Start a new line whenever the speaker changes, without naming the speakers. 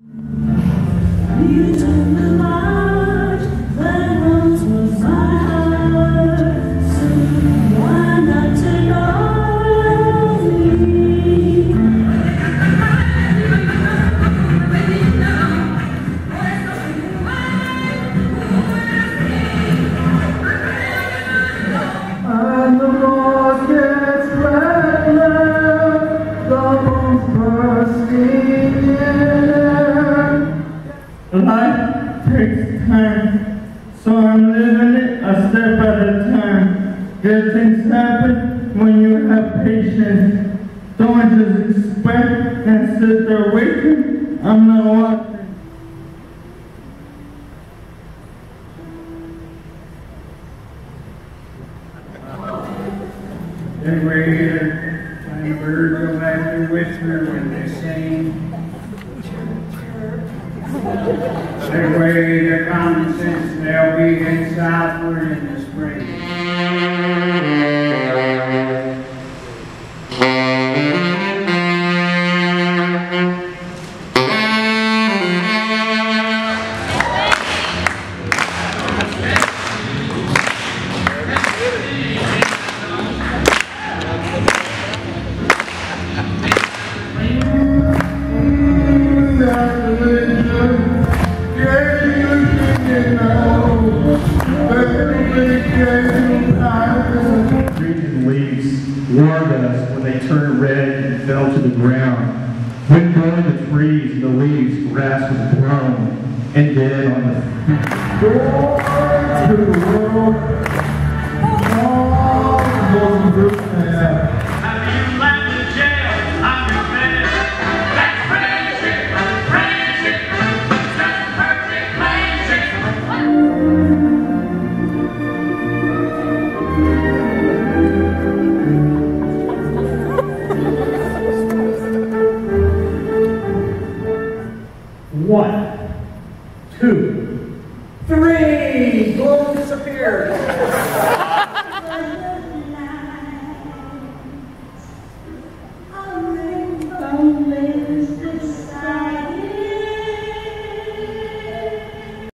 You took the light that once was mine, so why not take all of me? And the Lord gets redder, the bones bursting in.
Life takes time, so I'm living it a step at a time. Good things happen when you have patience. Don't just expect and sit there waiting. I'm not watching.
Then we're here, tiny birds go back to whisper when they sing. They weigh their common sense, they'll be in southward in the spring.
Green leaves warned us when they turned red and fell to the ground. When growing the trees, the leaves, grass was grown and dead on the door to the world. All those groups
One, two, three. Glow disappears.